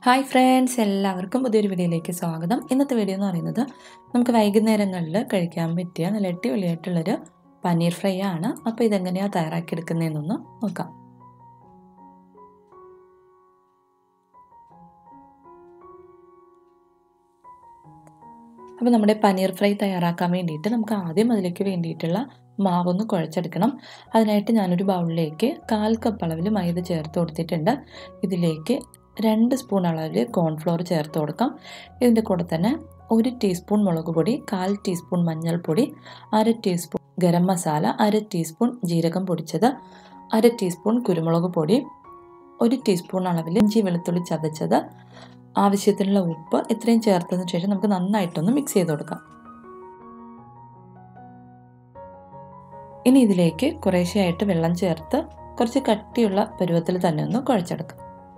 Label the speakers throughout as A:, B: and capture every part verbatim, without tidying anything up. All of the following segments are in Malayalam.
A: ഹായ് ഫ്രണ്ട്സ്, എല്ലാവർക്കും പുതിയൊരു വീഡിയോയിലേക്ക് സ്വാഗതം. ഇന്നത്തെ വീഡിയോ എന്ന് പറയുന്നത് നമുക്ക് വൈകുന്നേരങ്ങളിൽ കഴിക്കാൻ പറ്റിയ നല്ല അടിപൊളിയായിട്ടുള്ളൊരു പനീർ ഫ്രൈ ആണ്. അപ്പോൾ ഇതെങ്ങനെയാണ് തയ്യാറാക്കിയെടുക്കുന്നതെന്നൊന്ന് നോക്കാം. അപ്പോൾ നമ്മുടെ പനീർ ഫ്രൈ തയ്യാറാക്കാൻ വേണ്ടിയിട്ട് നമുക്ക് ആദ്യം അതിലേക്ക് വേണ്ടിയിട്ടുള്ള മാവൊന്ന് കുഴച്ചെടുക്കണം. അതിനായിട്ട് ഞാനൊരു ബൗളിലേക്ക് കാൽ കപ്പ് അളവിൽ മൈദ ചേർത്ത് കൊടുത്തിട്ടുണ്ട്. ഇതിലേക്ക് രണ്ട് സ്പൂൺ അളവിൽ കോൺഫ്ലോർ ചേർത്ത് കൊടുക്കാം. ഇതിൻ്റെ കൂടെ തന്നെ ഒരു ടീസ്പൂൺ മുളക് പൊടി, കാൽ ടീസ്പൂൺ മഞ്ഞൾപ്പൊടി, അര ടീസ്പൂൺ ഗരം മസാല, അര ടീസ്പൂൺ ജീരകം പൊടിച്ചത്, അര ടീസ്പൂൺ കുരുമുളക് പൊടി, ഒരു ടീസ്പൂൺ അളവിൽ ഇഞ്ചി വെളുത്തുള്ളി ചതച്ചത്, ആവശ്യത്തിനുള്ള ഉപ്പ്, ഇത്രയും ചേർത്തതിന് ശേഷം നമുക്ക് നന്നായിട്ടൊന്ന് മിക്സ് ചെയ്ത് കൊടുക്കാം. ഇനി ഇതിലേക്ക് കുറേശ്ശെയായിട്ട് വെള്ളം ചേർത്ത് കുറച്ച് കട്ടിയുള്ള പരുവത്തിൽ തന്നെ ഒന്ന് കുഴച്ചെടുക്കാം.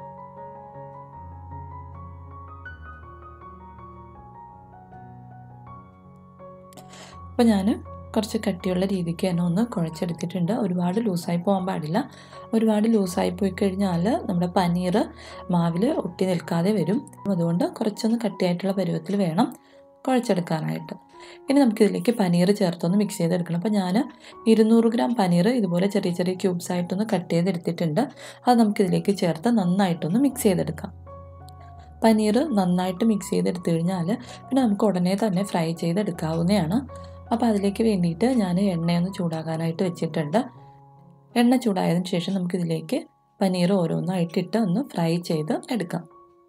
A: അപ്പോൾ ഞാൻ കുറച്ച് കട്ടിയുള്ള രീതിക്ക് തന്നെ ഒന്ന് കുഴച്ചെടുത്തിട്ടുണ്ട്. ഒരുപാട് ലൂസായി പോകാൻ പാടില്ല. ഒരുപാട് ലൂസായി പോയി കഴിഞ്ഞാൽ നമ്മുടെ പനീർ മാവിൽ ഒട്ടി നിൽക്കാതെ വരും. അതുകൊണ്ട് കുറച്ചൊന്ന് കട്ടിയായിട്ടുള്ള പരുവത്തിൽ വേണം കുഴച്ചെടുക്കാനായിട്ട്. ഇനി നമുക്കിതിലേക്ക് പനീർ ചേർത്തൊന്ന് മിക്സ് ചെയ്തെടുക്കണം. അപ്പോൾ ഞാൻ ഇരുന്നൂറ് ഗ്രാം പനീർ ഇതുപോലെ ചെറിയ ചെറിയ ക്യൂബ്സ് ആയിട്ടൊന്ന് കട്ട് ചെയ്തെടുത്തിട്ടുണ്ട്. അത് നമുക്കിതിലേക്ക് ചേർത്ത് നന്നായിട്ടൊന്ന് മിക്സ് ചെയ്തെടുക്കാം. പനീർ നന്നായിട്ട് മിക്സ് ചെയ്തെടുത്തു കഴിഞ്ഞാൽ പിന്നെ നമുക്ക് ഉടനെ തന്നെ ഫ്രൈ ചെയ്തെടുക്കാവുന്നതാണ്. അപ്പോൾ അതിലേക്ക് വേണ്ടിയിട്ട് ഞാൻ എണ്ണയൊന്ന് ചൂടാകാനായിട്ട് വെച്ചിട്ടുണ്ട്. എണ്ണ ചൂടായതിന് ശേഷം നമുക്കിതിലേക്ക് പനീർ ഓരോന്നായിട്ടിട്ട് ഒന്ന് ഫ്രൈ ചെയ്ത് എടുക്കാം.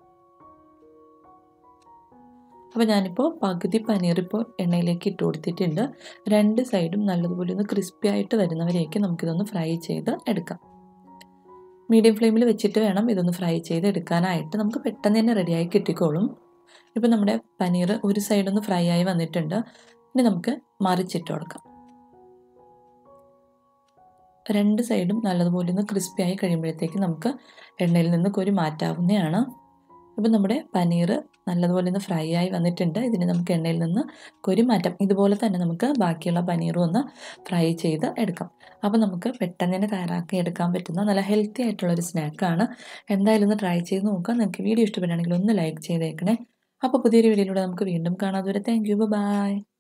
A: അപ്പോൾ ഞാനിപ്പോൾ പകുതി പനീർ ഇപ്പോൾ എണ്ണയിലേക്ക് ഇട്ട് കൊടുത്തിട്ടുണ്ട്. രണ്ട് സൈഡും നല്ലതുപോലെ ഒന്ന് ക്രിസ്പി ആയിട്ട് വരുന്നവരേക്ക് നമുക്കിതൊന്ന് ഫ്രൈ ചെയ്ത് എടുക്കാം. മീഡിയം ഫ്ലെയിമിൽ വെച്ചിട്ട് വേണം ഇതൊന്ന് ഫ്രൈ ചെയ്ത് എടുക്കാനായിട്ട്. നമുക്ക് പെട്ടെന്ന് തന്നെ റെഡിയായി കിട്ടിക്കോളും. ഇപ്പോൾ നമ്മുടെ പനീർ ഒരു സൈഡൊന്ന് ഫ്രൈ ആയി വന്നിട്ടുണ്ട്. ഇനി നമുക്ക് മറിച്ചിട്ട് കൊടുക്കാം. രണ്ട് സൈഡും നല്ലതുപോലെ ഒന്ന് ക്രിസ്പി ആയി കഴിയുമ്പോഴത്തേക്ക് നമുക്ക് എണ്ണയിൽ നിന്ന് കോരി മാറ്റാവുന്നതാണ്. അപ്പോൾ നമ്മുടെ പനീർ നല്ലതുപോലെ ഒന്ന് ഫ്രൈ ആയി വന്നിട്ടുണ്ട്. ഇതിന് നമുക്ക് എണ്ണയിൽ നിന്ന് കോരി മാറ്റാം. ഇതുപോലെ തന്നെ നമുക്ക് ബാക്കിയുള്ള പനീറും ഒന്ന് ഫ്രൈ ചെയ്ത് എടുക്കാം. അപ്പോൾ നമുക്ക് പെട്ടെന്ന് തന്നെ തയ്യാറാക്കി എടുക്കാൻ പറ്റുന്ന നല്ല ഹെൽത്തി ആയിട്ടുള്ളൊരു സ്നാക്കാണ്. എന്തായാലും ഒന്ന് ട്രൈ ചെയ്ത് നോക്കുക. നിങ്ങൾക്ക് വീഡിയോ ഇഷ്ടപ്പെടുകയാണെങ്കിൽ ഒന്ന് ലൈക്ക് ചെയ്തേക്കണേ. അപ്പോൾ പുതിയൊരു വീഡിയോയിലൂടെ നമുക്ക് വീണ്ടും കാണാം. അതുവരെ താങ്ക് യു, ബൈ.